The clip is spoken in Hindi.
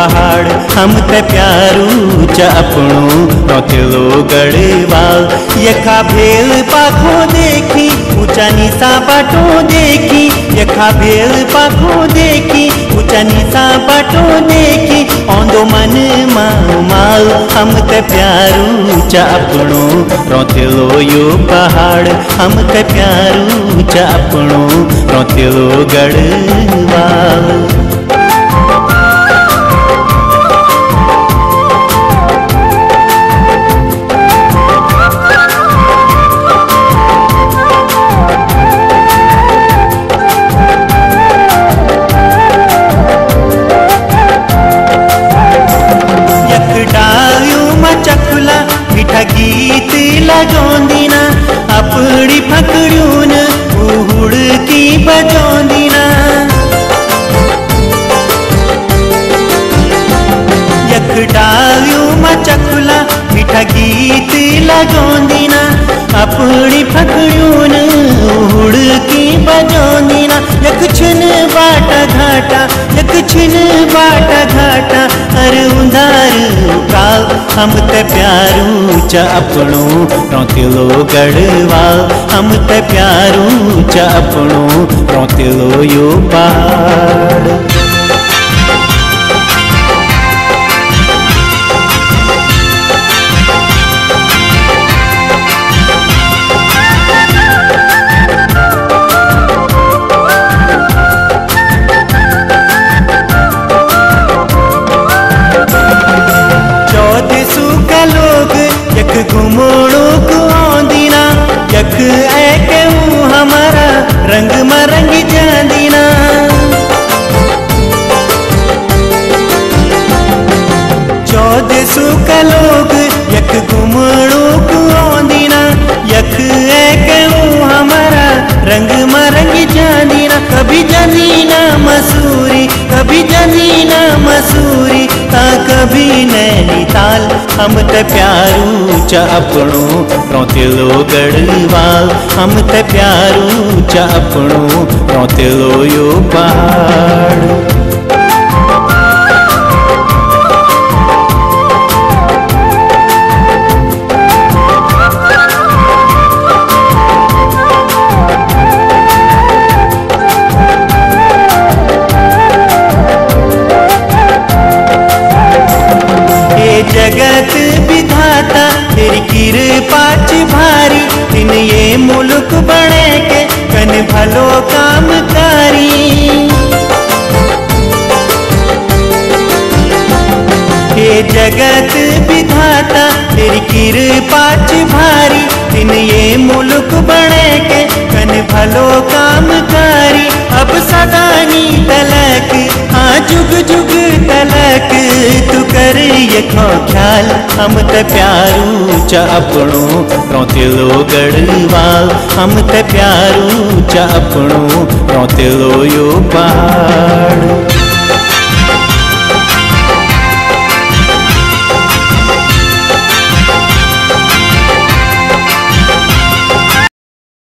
पहाड़ हम ते प्यारू च अपनों रोतिलो गढ़वाल यखा भेल पाखो देखी ऊंचा नीसा बाटो देखी यखा भेल पाखो देखी ऊंचा नीसा बाटो देखी औंदो मन माल हम ते प्यारू च अपनों रोतिलो यो पहाड़ हम ते प्यारू च अपनों रोतिलो गढ़वाल। गीत लगोंदीना अपनी फकड़ून उहुड़ की बजोंदीना यख डालियों मचकुला मीठा गीत लगोंदीना अपनी फकड़ून उहुड़ की बजोंदीना यख छिन बाटा घाटा यख छिन बाटा घाटा अरे उंधार काल हम ते प्यारू च अपनों रोतिलो गढ़वाल हम ते प्यारू च अपनों रोतिलो यो पहाड़। यख घुमोड़ो को आंदीना यख ऐके हमारा रंग मरंग जांदीना चौदह सौ का लोग यख घुमोड़ो को आंदीना यख ऐके हमारा रंग मरंग जांदीना कभी जांदीना मसूरी कभी जांदीना मसूरी ता कभी नैनीताल हम ते प्यारू च अपनों रोतिलो गढ़वाल हम ते प्यारू च अपनों रोतिलो यो पहाड़। जगत विधाता तेरी कृपा च भारी दिन ये मुल्क बने के कन भलो काम कारी हे जगत विधाता तेरी कृपा च भारी दिन ये मुल्क बने के कन भलो काम कारी अब सदा नी तलक हाँ जुग जुग तलक तू कर यखो ख्याल हम ते प्यारू च अपनों रोतिलो गढ़वाल हम ते प्यारू च अपनों रोतिलो यो पहाड़।